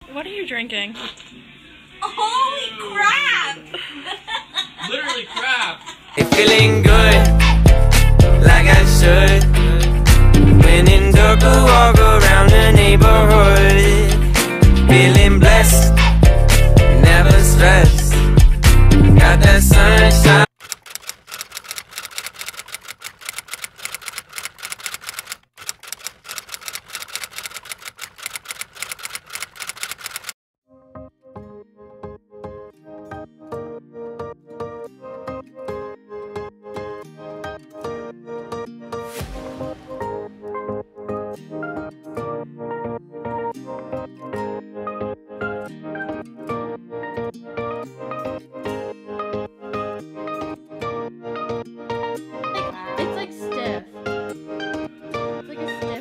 What are you drinking? Holy crap! Literally crap. Feeling good, like I should. When in dark, I walk around the neighborhood. Feeling blessed, never stressed. Got that sunshine. It's like stiff. It's like a stiff.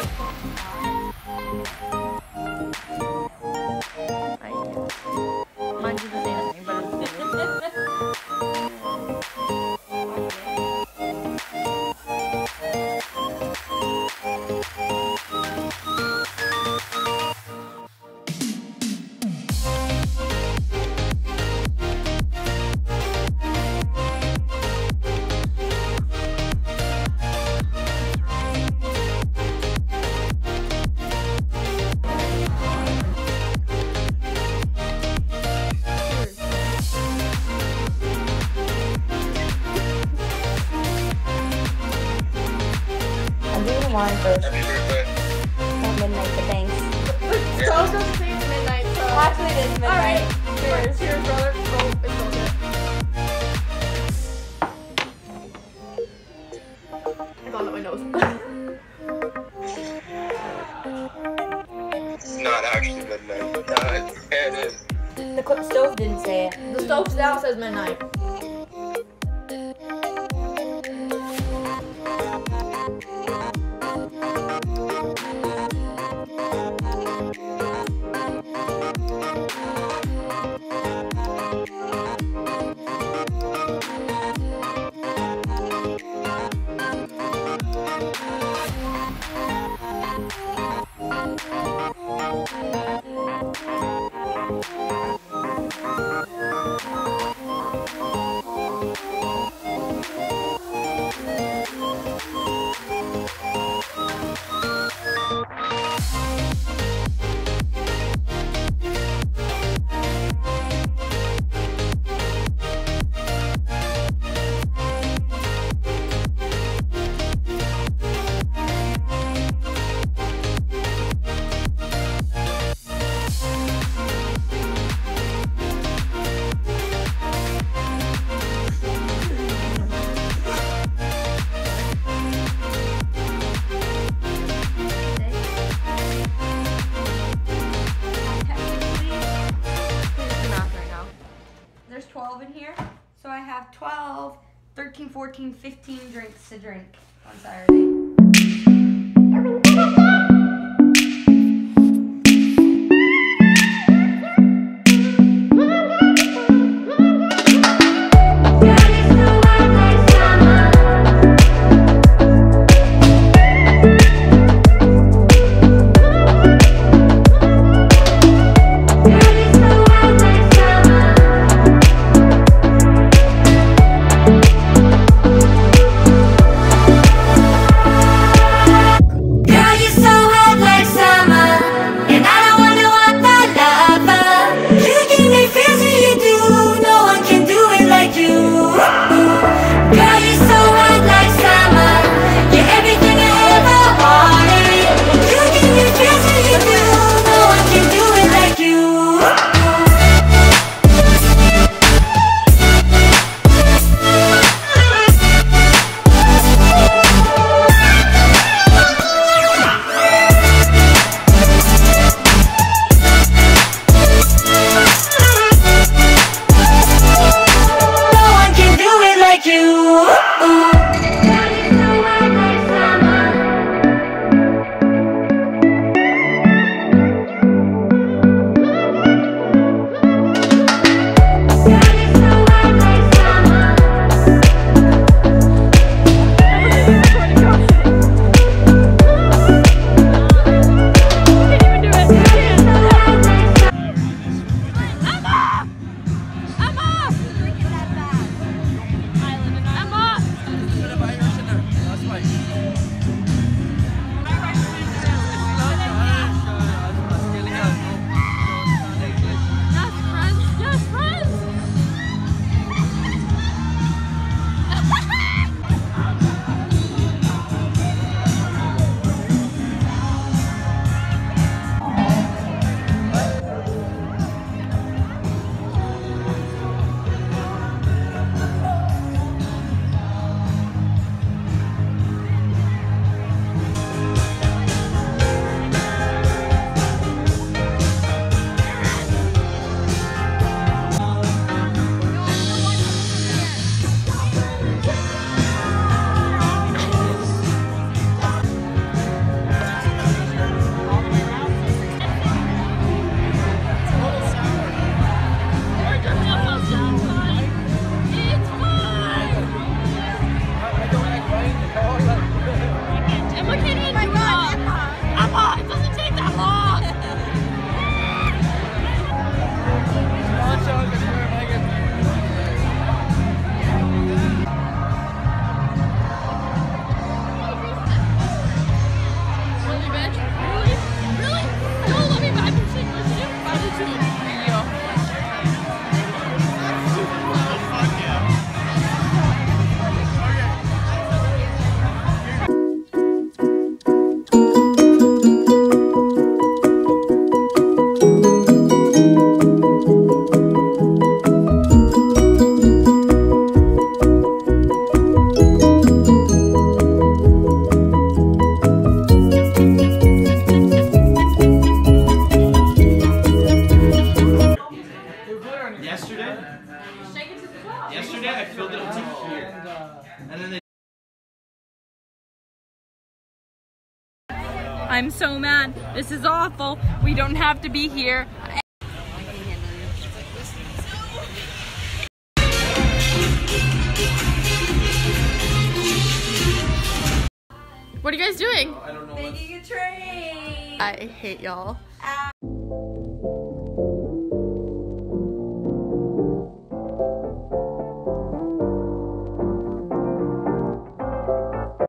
I do. Mine do the same thing, but it's stiff. I'm doing wine first. Happy birthday. Not midnight, but thanks. So doesn't say it's midnight, so. Actually, it is midnight. Alright. Cheers. Cheers, brother. Oh, it's bullshit. I got it in my nose. It's not actually midnight. It is. The stove didn't say it. The stove now says midnight. There's 12 in here, so I have 12, 13, 14, 15 drinks to drink on Saturday. Girl, you're so And then they I'm so mad. This is awful. We don't have to be here. What are you guys doing? I don't know. Making a train. I hate y'all.